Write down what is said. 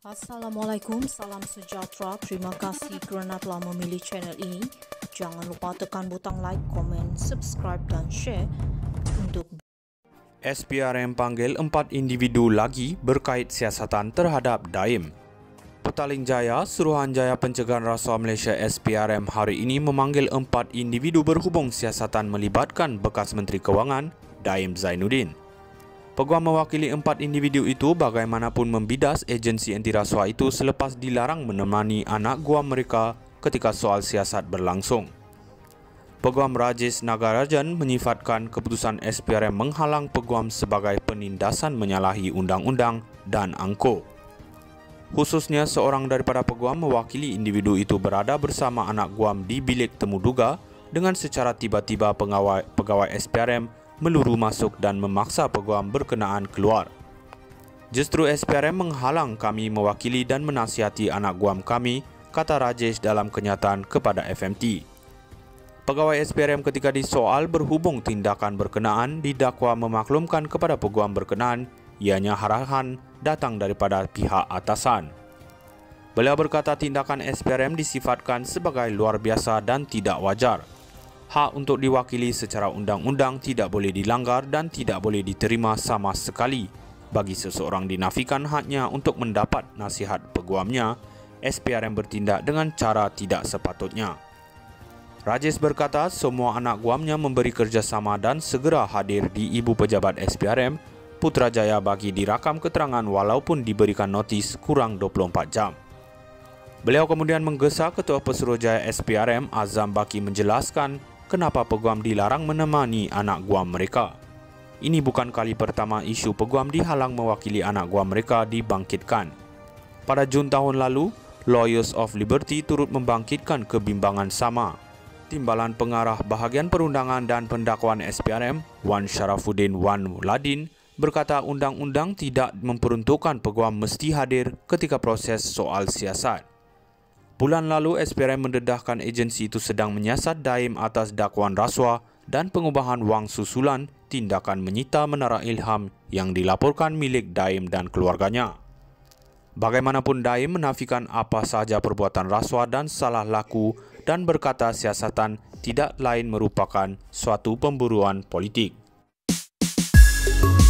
Assalamualaikum, salam sejahtera. Terima kasih kerana telah memilih channel ini. Jangan lupa tekan butang like, komen, subscribe dan share untuk SPRM panggil 4 individu lagi berkait siasatan terhadap Daim. Petaling Jaya, Suruhanjaya Pencegahan Rasuah Malaysia SPRM hari ini memanggil 4 individu berhubung siasatan melibatkan bekas Menteri Kewangan, Daim Zainuddin. Peguam mewakili 4 individu itu bagaimanapun membidas agensi anti rasuah itu selepas dilarang menemani anak guam mereka ketika soal siasat berlangsung. Peguam Rajesh Nagarajan menyifatkan keputusan SPRM menghalang peguam sebagai penindasan menyalahi undang-undang dan angko. Khususnya seorang daripada peguam mewakili individu itu berada bersama anak guam di bilik temu duga dengan secara tiba-tiba pegawai SPRM meluru masuk dan memaksa peguam berkenaan keluar. Justru SPRM menghalang kami mewakili dan menasihati anak guam kami, kata Rajesh dalam kenyataan kepada FMT. Pegawai SPRM ketika disoal berhubung tindakan berkenaan didakwa memaklumkan kepada peguam berkenaan ianya arahan datang daripada pihak atasan. Beliau berkata tindakan SPRM disifatkan sebagai luar biasa dan tidak wajar. Hak untuk diwakili secara undang-undang tidak boleh dilanggar dan tidak boleh diterima sama sekali. Bagi seseorang dinafikan haknya untuk mendapat nasihat peguamnya, SPRM bertindak dengan cara tidak sepatutnya. Rajesh berkata semua anak guamnya memberi kerjasama dan segera hadir di Ibu Pejabat SPRM, Putrajaya bagi dirakam keterangan walaupun diberikan notis kurang 24 jam. Beliau kemudian menggesa Ketua Pesuruhjaya SPRM Azam Baki menjelaskan kenapa peguam dilarang menemani anak guam mereka. Ini bukan kali pertama isu peguam dihalang mewakili anak guam mereka dibangkitkan. Pada Jun tahun lalu, Lawyers of Liberty turut membangkitkan kebimbangan sama. Timbalan Pengarah Bahagian Perundangan dan Pendakwaan SPRM, Wan Sharafuddin Wan Ladin, berkata undang-undang tidak memperuntukkan peguam mesti hadir ketika proses soal siasat. Bulan lalu, SPRM mendedahkan agensi itu sedang menyiasat Daim atas dakwaan rasuah dan pengubahan wang susulan tindakan menyita Menara Ilham yang dilaporkan milik Daim dan keluarganya. Bagaimanapun Daim menafikan apa sahaja perbuatan rasuah dan salah laku dan berkata siasatan tidak lain merupakan suatu pemburuan politik.